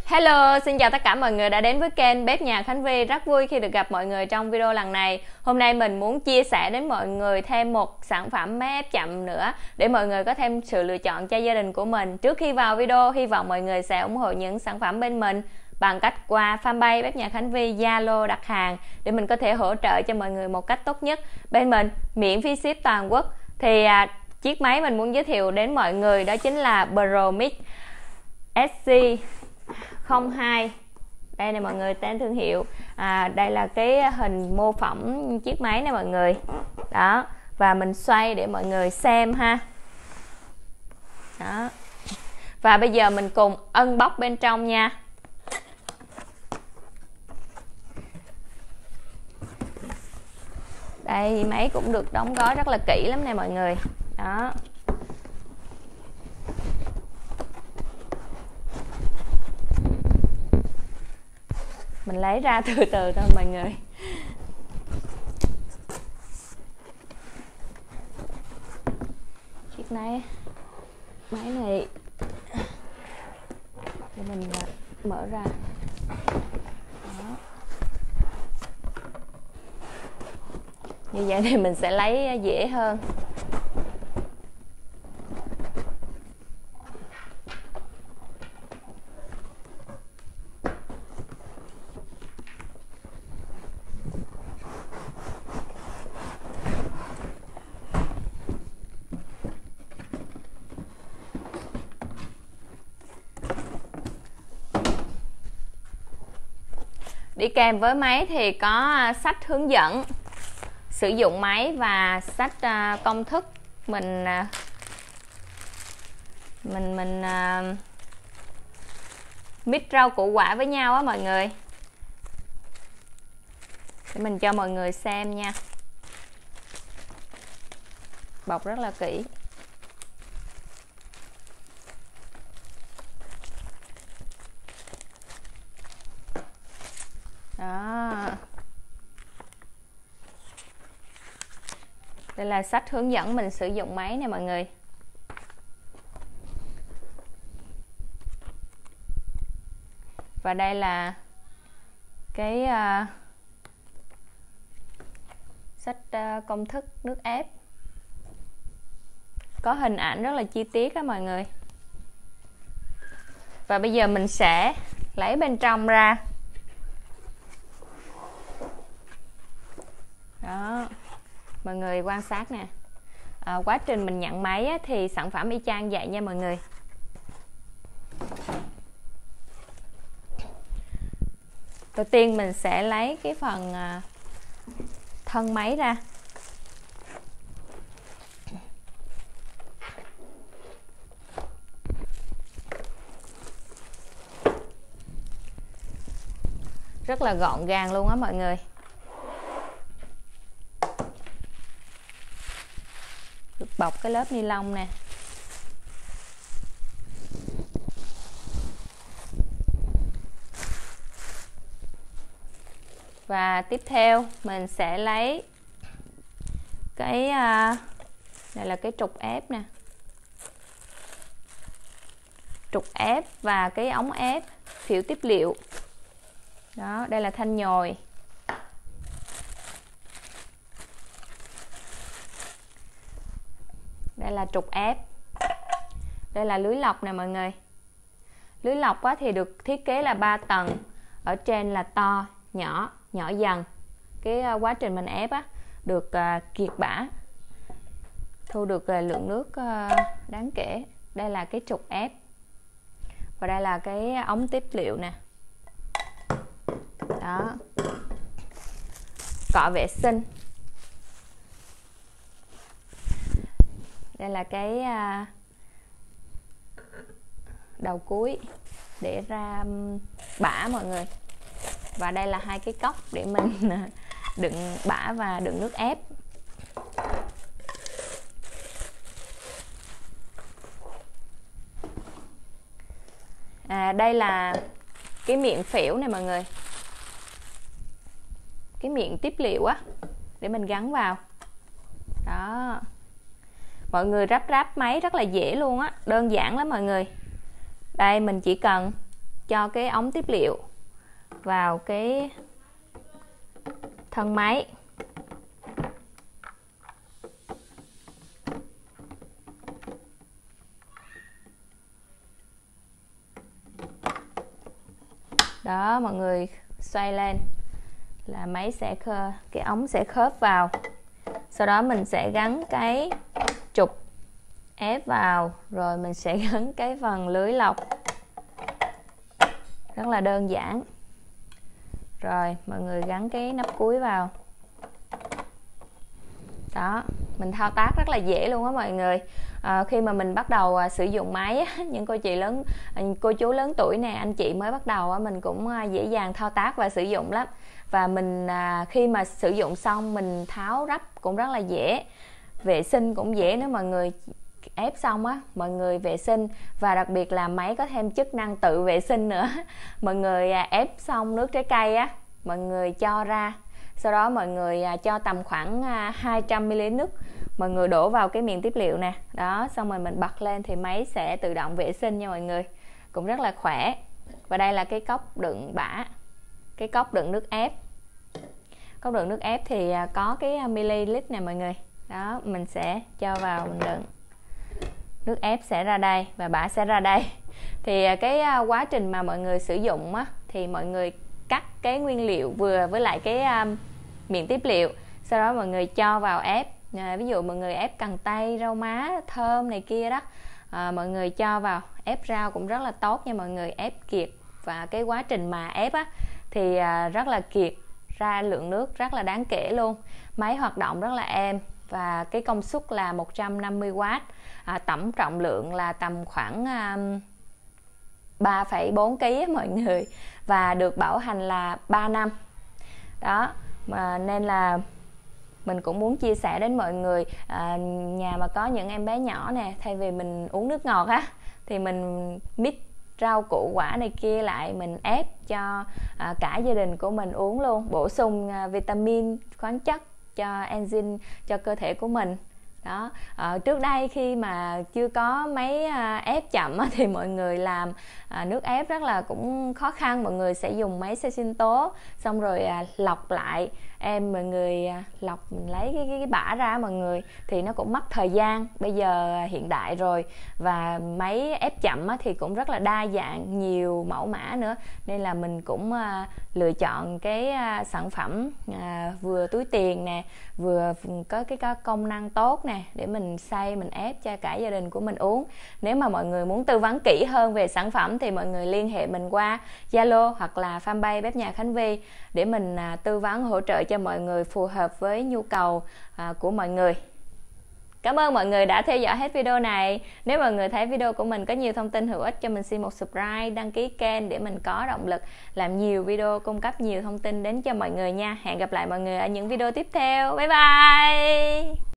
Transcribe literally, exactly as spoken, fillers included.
Hello, xin chào tất cả mọi người đã đến với kênh Bếp Nhà Khánh Vi. Rất vui khi được gặp mọi người trong video lần này. Hôm nay mình muốn chia sẻ đến mọi người thêm một sản phẩm máy ép chậm nữa để mọi người có thêm sự lựa chọn cho gia đình của mình. Trước khi vào video, hy vọng mọi người sẽ ủng hộ những sản phẩm bên mình bằng cách qua fanpage Bếp Nhà Khánh Vi, Zalo đặt hàng để mình có thể hỗ trợ cho mọi người một cách tốt nhất. Bên mình miễn phí ship toàn quốc. Thì à, chiếc máy mình muốn giới thiệu đến mọi người đó chính là ProMix ét xê không hai. Đây này mọi người, tên thương hiệu. à, Đây là cái hình mô phỏng chiếc máy này mọi người. Đó, và mình xoay để mọi người xem ha. Đó. Và bây giờ mình cùng unbox bên trong nha. Đây, máy cũng được đóng gói rất là kỹ lắm nè mọi người. Đó. Mình lấy ra từ từ thôi mọi người. Chiếc này, máy này để mình mở ra. Đó. Như vậy thì mình sẽ lấy dễ hơn. Đi kèm với máy thì có sách hướng dẫn sử dụng máy và sách công thức mình mình mình uh, mix rau củ quả với nhau á mọi người, để mình cho mọi người xem nha. Bọc rất là kỹ. Đó. Đây là sách hướng dẫn mình sử dụng máy nè mọi người. Và đây là cái uh, sách uh, công thức nước ép. Có hình ảnh rất là chi tiết đó mọi người. Và bây giờ mình sẽ lấy bên trong ra. Đó, mọi người quan sát nè. à, Quá trình mình nhận máy á, thì sản phẩm y chang vậy nha mọi người. Đầu tiên mình sẽ lấy cái phần à, thân máy ra. Rất là gọn gàng luôn á mọi người. Bọc cái lớp ni lông nè. Và tiếp theo mình sẽ lấy cái uh, đây là cái trục ép nè. Trục ép và cái ống ép, phễu tiếp liệu. Đó, đây là thanh nhồi. Đây là trục ép. Đây là lưới lọc nè mọi người. Lưới lọc á, thì được thiết kế là ba tầng. Ở trên là to, nhỏ, nhỏ dần. Cái uh, quá trình mình ép á, được uh, kiệt bã, thu được uh, lượng nước uh, đáng kể. Đây là cái trục ép. Và đây là cái ống tiếp liệu nè. Đó. Cọ vệ sinh. Đây là cái đầu cuối để ra bã mọi người. Và đây là hai cái cốc để mình đựng bã và đựng nước ép. à, Đây là cái miệng phễu này mọi người. Cái miệng tiếp liệu á, để mình gắn vào. Đó. Mọi người ráp ráp máy rất là dễ luôn á, đơn giản lắm mọi người. Đây mình chỉ cần cho cái ống tiếp liệu vào cái thân máy. Đó, mọi người xoay lên là máy sẽ khơ, cái ống sẽ khớp vào. Sau đó mình sẽ gắn cái trục ép vào, rồi mình sẽ gắn cái phần lưới lọc. Rất là đơn giản. Rồi mọi người gắn cái nắp cuối vào. Đó, mình thao tác rất là dễ luôn á mọi người. À, khi mà mình bắt đầu à, sử dụng máy á, những cô chị lớn, cô chú lớn tuổi nè, anh chị mới bắt đầu á, mình cũng à, dễ dàng thao tác và sử dụng lắm. Và mình à, khi mà sử dụng xong mình tháo ráp cũng rất là dễ, vệ sinh cũng dễ nữa mọi người. Ép xong á, mọi người vệ sinh, và đặc biệt là máy có thêm chức năng tự vệ sinh nữa. Mọi người à, ép xong nước trái cây á, mọi người cho ra. Sau đó mọi người à, cho tầm khoảng à, hai trăm mi li lít nước, mọi người đổ vào cái miệng tiếp liệu nè. Đó, xong rồi mình bật lên thì máy sẽ tự động vệ sinh nha mọi người. Cũng rất là khỏe. Và đây là cái cốc đựng bã, cái cốc đựng nước ép. Cốc đựng nước ép thì à, có cái ml nè mọi người. Đó, mình sẽ cho vào mình đựng. Nước ép sẽ ra đây và bã sẽ ra đây. Thì cái quá trình mà mọi người sử dụng á, thì mọi người cắt cái nguyên liệu vừa với lại cái um, miệng tiếp liệu. Sau đó mọi người cho vào ép. À, ví dụ mọi người ép cần tây, rau má, thơm này kia đó. À, mọi người cho vào. Ép rau cũng rất là tốt nha mọi người. Ép kiệt. Và cái quá trình mà ép á, thì à, rất là kiệt ra lượng nước rất là đáng kể luôn. Máy hoạt động rất là êm. Và cái công suất là một trăm năm mươi oát. À, tổng trọng lượng là tầm khoảng um, ba phẩy bốn ki lô gam mọi người. Và được bảo hành là ba năm. Đó, mà nên là mình cũng muốn chia sẻ đến mọi người, à, nhà mà có những em bé nhỏ nè, thay vì mình uống nước ngọt á, thì mình mix rau củ quả này kia lại, mình ép cho à, cả gia đình của mình uống luôn, bổ sung à, vitamin, khoáng chất, cho enzyme cho cơ thể của mình. Đó, à, trước đây khi mà chưa có máy à, ép chậm á, thì mọi người làm à, nước ép rất là cũng khó khăn. Mọi người sẽ dùng máy xay sinh tố, xong rồi à, lọc lại. Em mọi người à, lọc mình lấy cái, cái, cái bã ra mọi người, thì nó cũng mất thời gian. Bây giờ à, hiện đại rồi, và máy ép chậm á, thì cũng rất là đa dạng, nhiều mẫu mã nữa, nên là mình cũng à, lựa chọn cái à, sản phẩm à, vừa túi tiền nè, vừa có cái có công năng tốt nè, để mình xay mình ép cho cả gia đình của mình uống. Nếu mà mọi người muốn tư vấn kỹ hơn về sản phẩm thì mọi người liên hệ mình qua Zalo hoặc là fanpage Bếp Nhà Khánh Vy, để mình à, tư vấn hỗ trợ cho mọi người phù hợp với nhu cầu à, của mọi người. Cảm ơn mọi người đã theo dõi hết video này. Nếu mọi người thấy video của mình có nhiều thông tin hữu ích, cho mình xin một subscribe, đăng ký kênh để mình có động lực làm nhiều video, cung cấp nhiều thông tin đến cho mọi người nha. Hẹn gặp lại mọi người ở những video tiếp theo. Bye bye!